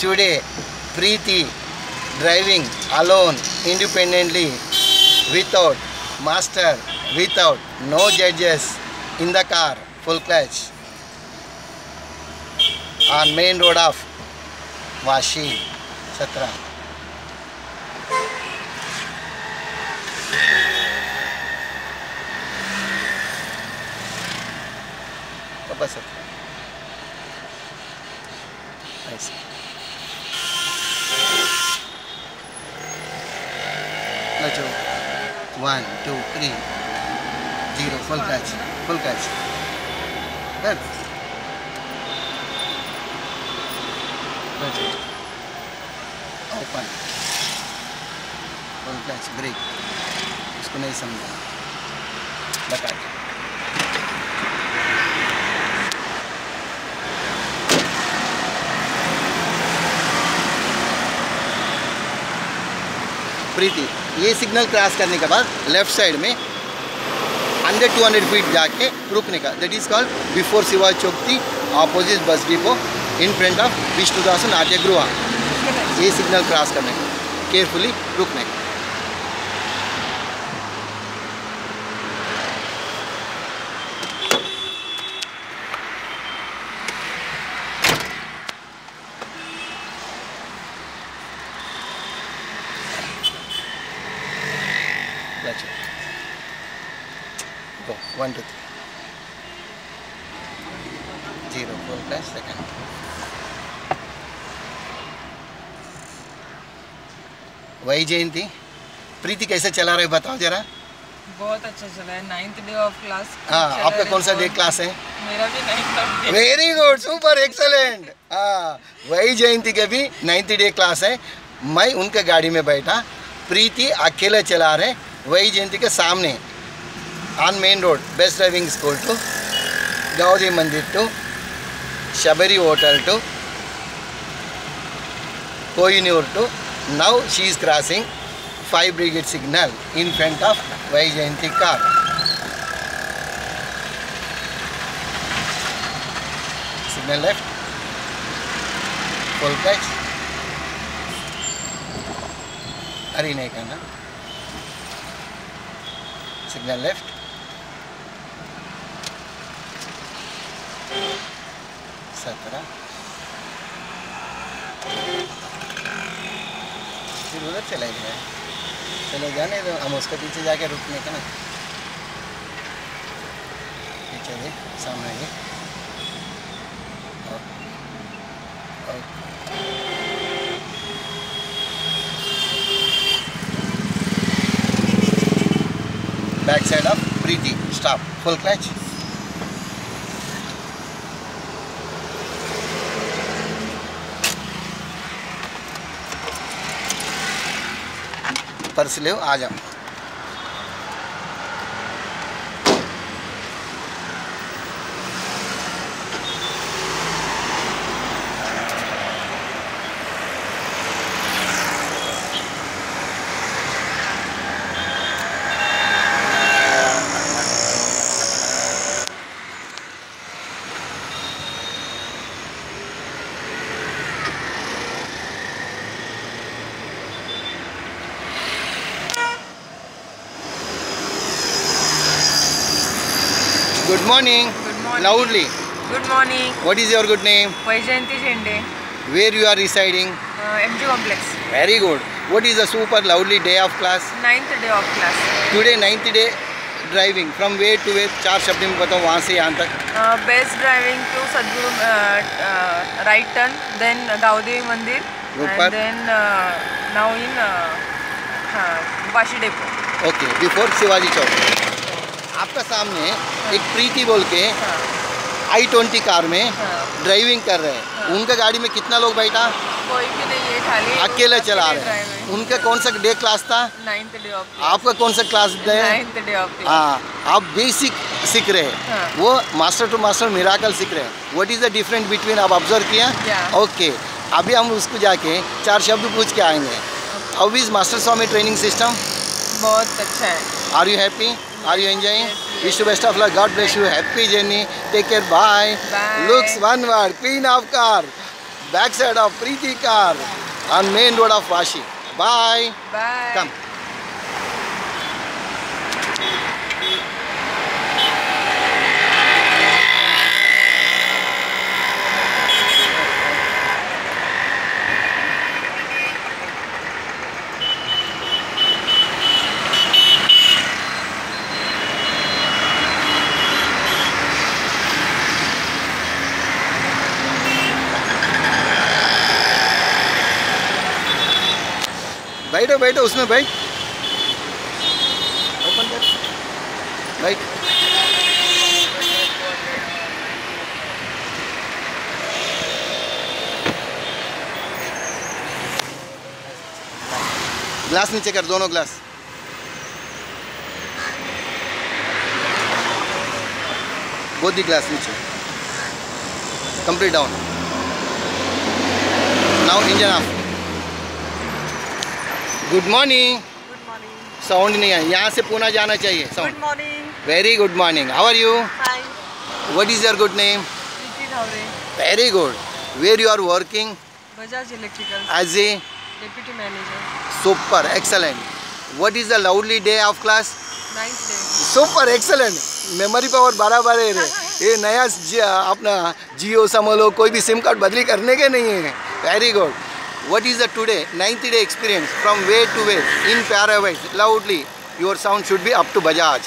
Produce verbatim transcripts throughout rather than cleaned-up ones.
Today, Preeti driving alone, independently, without master, without no judges, in the car, full clutch, on main road of Vashi, Satra. Bas ऐसे लचो one two three zero full catch full catch लचो open full catch break इसको नहीं समझा बता प्रीति ये signal cross करने के बाद लेफ्ट साइड में हंड्रेड टू हंड्रेड फीट जाके रुकने का, that is called before Shivaji Chowk the opposite bus depot in front of Vishnudas Natya Griha. ये सिग्नल क्रॉस करने का, केयरफुली रुकने का। Go one two three zero four plus second. वही जयंती प्रीति कैसे चला रहे बताओ जरा। बहुत अच्छा चला है, नाइन्थ डे ऑफ क्लास। हाँ आपका कौन सा डे क्लास है? मेरा भी ninth. Very good super excellent. हाँ वही जयंती के भी नाइन्थ डे क्लास है। मैं उनके गाड़ी में बैठा, प्रीति अकेले चला रहे वही जयंती के सामने on main road, best driving school to Gaudi Mandir to Shabari Hotel to Kohinoor to now she is crossing five brigade signal in front of Vaijayanti car. Signal left, full clutch. Hurry nahi karna. Signal left. सत्रह फिर उधर चला गया, चले जाने तो हम उसके पीछे जाके रुकने का ना। पीछे देख सामने ये back side of Preeti stop full clutch. Purse ले आ जाओ। Good morning. Good morning. Loudly. Good morning. What is your good name? Vaijayanti Jende. Where you are residing? Uh, M G complex. Very good. What is the super loudly day of class? Ninth day of class. Today ninth day driving. From where to where? चार शब्द में बताओ वहाँ से यहाँ तक. Uh, best driving to Sadguru uh, uh, right turn, then Gaudi Mandir, Rupar. and then uh, now in uh, uh, Vashi depot. Okay. Before Shivaji चौक. आपका सामने एक प्रीति बोल के आई ट्वेंटी कार में ड्राइविंग कर रहे हैं। उनका गाड़ी में कितना लोग बैठा? कोई भी नहीं है, खाली अकेले चला रहे हैं। उनका कौन सा डे क्लास था? Ninth day off. आपका कौन सा क्लास है? Ninth day off. हाँ आप बेसिक सीख रहे हैं, वो मास्टर टू मास्टर मिराकल सीख रहे हैं। What is the difference between आप ऑब्जर्व किया? ओके अभी हम उसको जाके चार शब्द पूछ के आएंगे। How is master Swami training system? बहुत अच्छा है। Are you happy? Are you enjoying? Yes, yes. Wish you best of luck. God bless you. Happy journey. Take care. Bye. Bye. Looks one word. Queen of car. back side of Preeti car on main road of Vashi. Bye. Bye. Come. बैठो बैठो उसमें बैठ open कर बैठ glass नीचे कर दोनों glass both the glass नीचे complete down now engine off good morning Good morning. Sound नहीं है यहाँ से पुणे जाना चाहिए Good sound morning. Very good morning how are you Fine. What is your good name Preeti Dhaure. Very good where you are working Bajaj Electrical. As a Deputy Manager. Super excellent what is the loudly day of class Ninth day. Super excellent memory power बराबर है रे ये नया जी- अपना जियो समझ कोई भी SIM card बदली करने के नहीं है very good what is the today ninety day experience from way to way in pairwise loudly your sound should be up to Bajaj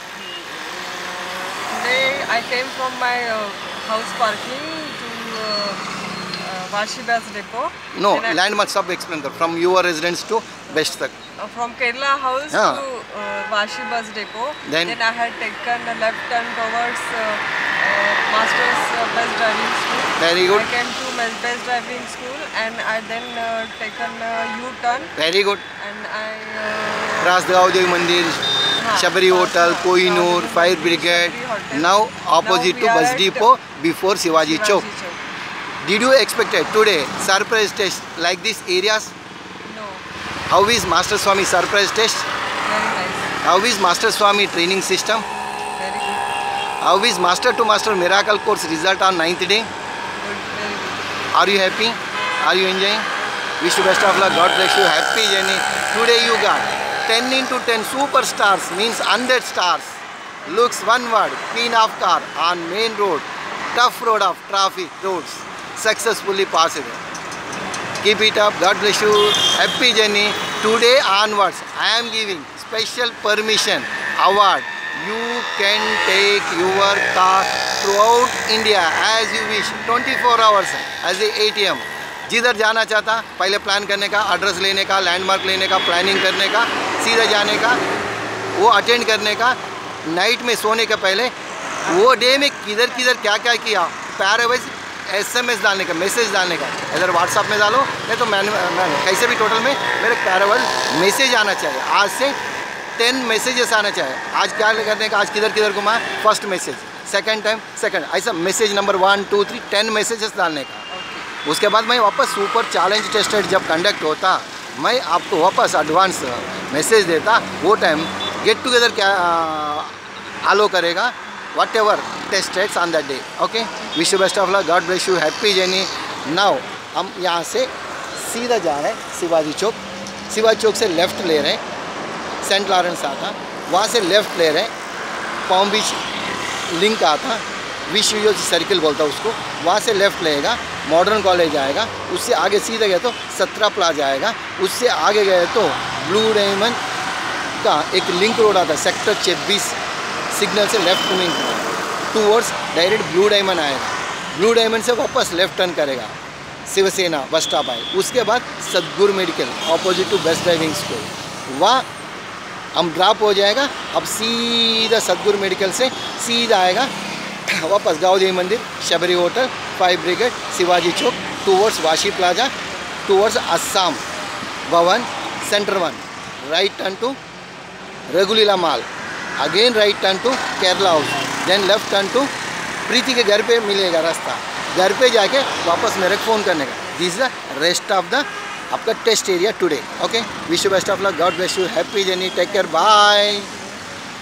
Today I came from my uh, house parking to uh, uh, Vashi bus depot. No Then I- landmark सब explain कर from your residence to best तक uh, from Kerala house Yeah. to uh, Vashi bus depot. Then- I had taken a left turn towards uh, uh, Masters uh, bus driving school. Very good I came to my bus driving school and I then uh, taken a U-turn very good and I. Uh, Rasgaon Devi Mandir हाँ, Shabari hotel हाँ, कोहिनूर हाँ, fire Shabari brigade hotel. Now opposite Now to we are bus at depot before Shivaji Chowk Shivaji Chowk. Did you expected today surprise test like these areas? No, How is Master Swami surprise test? very nice, How is Master Swami training system? very good, How is Master to Master miracle course result on ninth day? good, very good. Are you happy? Are you enjoying? Wish you best of luck. God bless you. Happy journey. Today you got ten into ten superstars means one hundred stars. Looks one word queen of car on main road. Tough road of traffic roads. Successfully passed. Keep it up. God bless you. Happy journey. Today onwards, I am giving special permission award. You can take your car throughout India as you wish. twenty-four hours as a A T M. जिधर जाना चाहता पहले plan करने का, address लेने का, landmark लेने का, प्लानिंग करने का, सीधा जाने का, वो अटेंड करने का, नाइट में सोने के पहले वो डे में किधर किधर क्या क्या किया पैरावाइज एसएमएस डालने का, मैसेज डालने का, इधर व्हाट्सअप में डालो नहीं तो मैन कैसे भी टोटल में मेरे पैरावाइज मैसेज आना चाहिए। आज से टेन मैसेजेस आना चाहिए। आज क्या करने का, आज किधर किधर घुमा, first message, second time second, ऐसा message number one two three ten messages डालने का। उसके बाद मैं वापस सुपर चैलेंज टेस्टेड जब कंडक्ट होता मैं आपको वापस एडवांस मैसेज देता। वो टाइम गेट टुगेदर क्या आलो करेगा whatever tested on that day. Okay, wish you best of luck, God bless you, happy journey. Now हम यहाँ से सीधा जा रहे हैं शिवाजी चौक। शिवाजी चौक से लेफ़्ट ले रहे हैं, सेंट लॉरेंस आता, वहाँ से लेफ़्ट ले रहे हैं, पाम बीच लिंक आता, विश्व यूनिवर्सिटी सर्किल बोलता है उसको, वहाँ से लेफ़्ट लेगा, मॉडर्न कॉलेज आएगा, उससे आगे सीधे गए तो सत्रह प्लाजा आएगा, उससे आगे गए तो ब्लू डायमंड का एक लिंक रोड आता है, सेक्टर छब्बीस सिग्नल से left link towards direct blue diamond आएगा। ब्लू डायमंड से वापस लेफ्ट टर्न करेगा, शिवसेना बस स्टॉप आए, उसके बाद Sadguru medical opposite to best driving school, वहाँ हम ड्रॉप हो जाएगा। अब सीधा सदगुरु मेडिकल से सीधा आएगा वापस Gaondevi Mandir, Shabari hotel, fire brigade, Shivaji Chowk, towards Vashi plaza, towards Assam Bhavan, centre one, right turn to रघुलीला mall, again right turn to Kerala house, then left turn to Preeti के घर पे मिलेगा रास्ता, घर पे जाके वापस मेरे को फ़ोन करने का। This is the rest of the आपका test area today. Okay, wish you best of luck, God bless you, happy journey, take care, bye.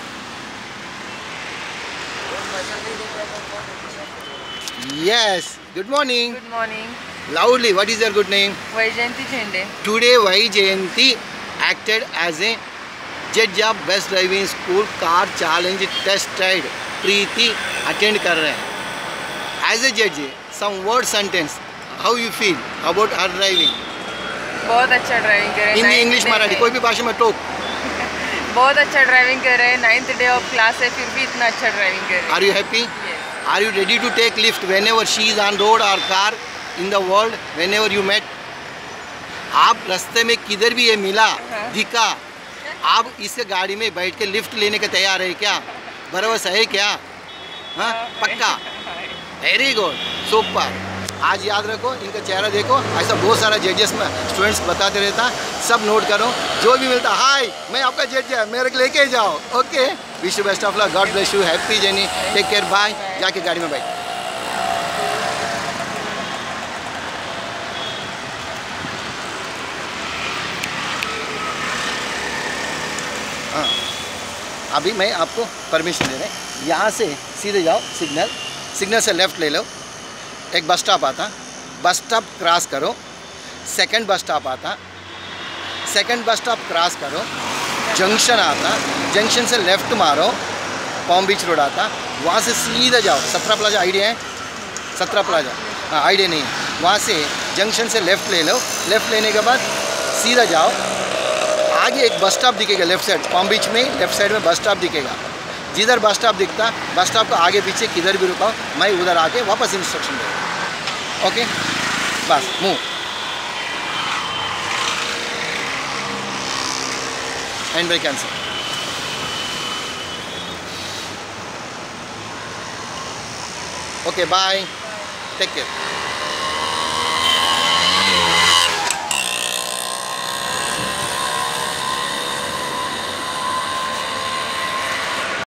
Yes, Good morning. Good morning. Loudly, what is your good name? Vaijayanti Jhende. Today, Vaijayanti acted as a judge of Best Driving School Car Challenge Test Ride. Preeti attend कर रहे हैं. As a judge, some word sentence. How you feel about her driving? बहुत अच्छा driving कर रहे हैं. Hindi, English, Marathi, कोई भी भाषा में टोक. बहुत अच्छा ड्राइविंग कर रहे हैं. नाइन्थ डे ऑफ क्लास है, फिर भी इतना अच्छा ड्राइविंग कर रहे हैं. Are you happy? Yes. Are you ready to take lift whenever she is on road or car in the world, whenever you met? आप रास्ते में किधर भी ये मिला दिखा, आप इस गाड़ी में बैठ के लिफ्ट लेने के तैयार है क्या? भरोसा है क्या? हाँ, पक्का. Very good, super. आज याद रखो, इनका चेहरा देखो. ऐसा बहुत सारा जजेस में स्टूडेंट्स बताते रहता, सब नोट करो. जो भी मिलता, हाय मैं आपका जज है, मेरे को लेके जाओ. Okay, wish you best of luck. God bless you. Happy journey. Take care. Bye. जाके गाड़ी में बैठ. हाँ, अभी मैं आपको परमिशन दे रहा हूँ. यहाँ से सीधे जाओ. सिग्नल सिग्नल से लेफ़्ट ले लो. एक बस स्टॉप आता, बस स्टॉप क्रॉस करो. सेकंड बस स्टॉप आता, सेकंड बस स्टॉप क्रॉस करो. जंक्शन आता, जंक्शन से लेफ़्ट मारो. पाम बीच रोड आता, वहाँ से सीधा जाओ. सत्रह प्लाजा आइडिया है? सत्रह प्लाजा, हाँ आइडिया नहीं है. वहाँ से जंक्शन से लेफ़्ट ले लो. लेफ़्ट लेने के बाद सीधा जाओ. आगे एक बस स्टॉप दिखेगा लेफ़्ट साइड. पाम बीच में लेफ़्ट साइड में बस स्टॉप दिखेगा. जिधर बस स्टॉप दिखता, बस स्टॉप को आगे पीछे किधर भी रुकाओ, मैं उधर आके वापस इंस्ट्रक्शन दूँगा. ओके, बस move. Hand brake cancel. Okay, bye. Take care.